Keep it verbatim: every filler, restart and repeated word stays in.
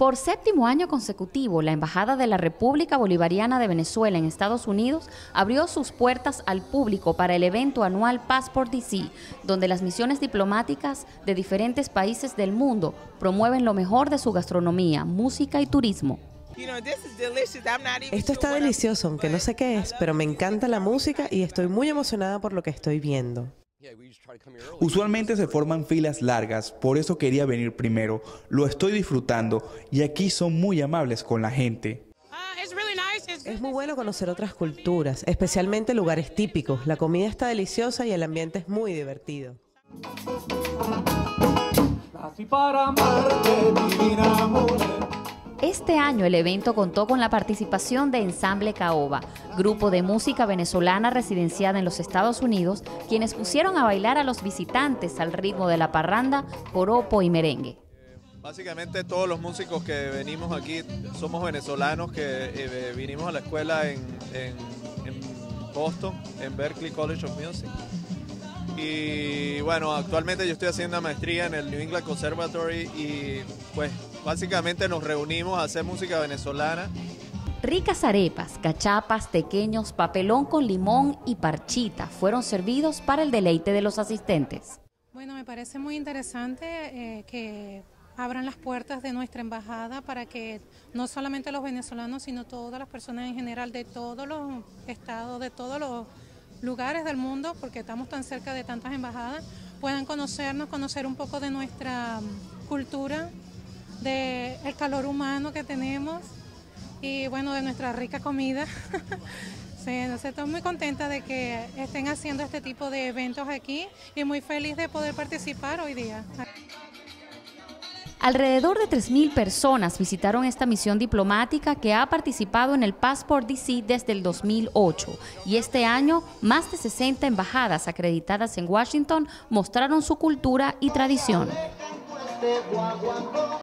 Por séptimo año consecutivo, la Embajada de la República Bolivariana de Venezuela en Estados Unidos abrió sus puertas al público para el evento anual Passport D C, donde las misiones diplomáticas de diferentes países del mundo promueven lo mejor de su gastronomía, música y turismo. Esto está delicioso, aunque no sé qué es, pero me encanta la música y estoy muy emocionada por lo que estoy viendo. Usualmente se forman filas largas, por eso quería venir primero. Lo estoy disfrutando y aquí son muy amables con la gente. Es muy bueno conocer otras culturas, especialmente lugares típicos. La comida está deliciosa y el ambiente es muy divertido. Este año el evento contó con la participación de Ensamble Caoba, grupo de música venezolana residenciada en los Estados Unidos, quienes pusieron a bailar a los visitantes al ritmo de la parranda, joropo y merengue. Básicamente todos los músicos que venimos aquí somos venezolanos que eh, vinimos a la escuela en, en, en Boston, en Berklee College of Music. Y bueno, actualmente yo estoy haciendo una maestría en el New England Conservatory y pues básicamente nos reunimos a hacer música venezolana. Ricas arepas, cachapas, tequeños, papelón con limón y parchita fueron servidos para el deleite de los asistentes. Bueno, me parece muy interesante eh, que abran las puertas de nuestra embajada para que no solamente los venezolanos, sino todas las personas en general de todos los estados, de todos los lugares del mundo, porque estamos tan cerca de tantas embajadas, puedan conocernos, conocer un poco de nuestra cultura, del calor humano que tenemos y bueno, de nuestra rica comida. Sí, entonces estoy muy contenta de que estén haciendo este tipo de eventos aquí y muy feliz de poder participar hoy día. Alrededor de tres mil personas visitaron esta misión diplomática que ha participado en el Passport D C desde el dos mil ocho y este año más de sesenta embajadas acreditadas en Washington mostraron su cultura y tradición.